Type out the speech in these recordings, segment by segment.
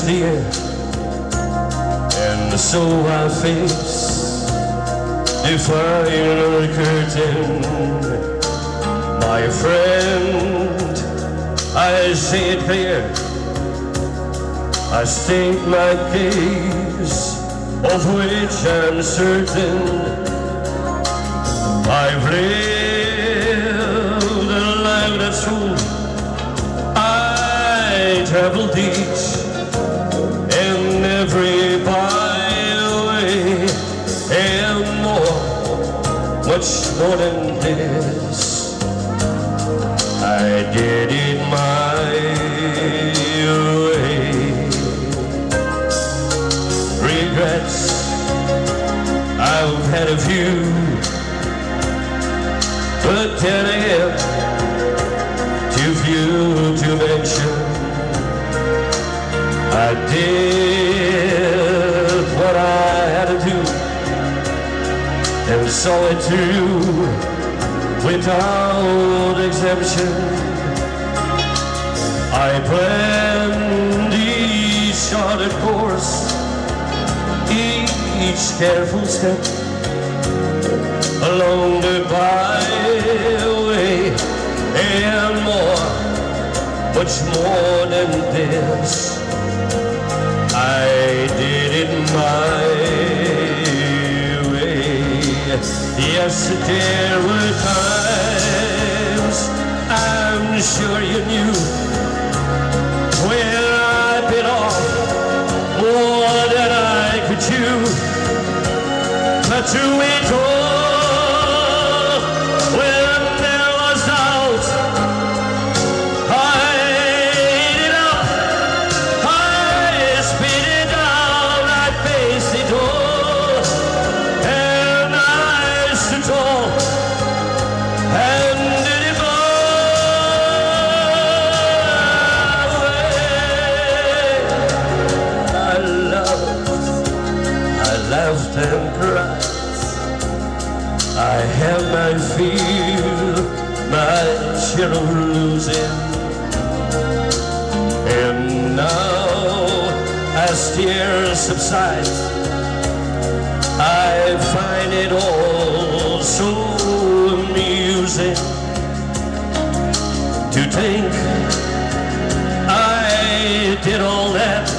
the air, and so I face the final curtain. My friend, I say it clear, I state my case, of which I'm certain. I've lived a life that's full. I traveled each and every byway, and more, much more than this. I did it my way. Regrets, I've had a few, but then again, too few to mention. I did what I had to do, and saw it through without exemption. I planned each charted course, each careful step along the byway, and more, much more than this. I did it my way. Yes, there were times, I'm sure you knew, when I bit off more than I could chew. But through it all, when there was doubt, I ate it up, I spit it out, I faced it all, and I stood tall and did it my way. I laughed and cried, I have my fill, my share of losing. And now, as tears subside, I find it all so amusing to think I did all that.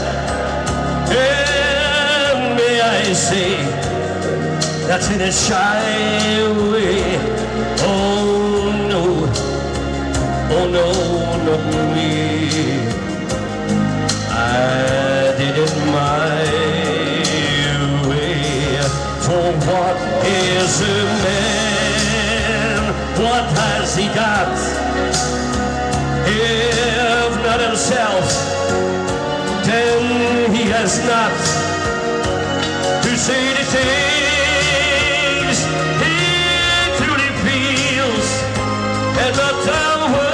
And may I say, that's in a shy way. Oh no, oh no, not me. I did it my way. For what is a man? What has he got? If not himself, then he has not to say the things he truly feels, and the town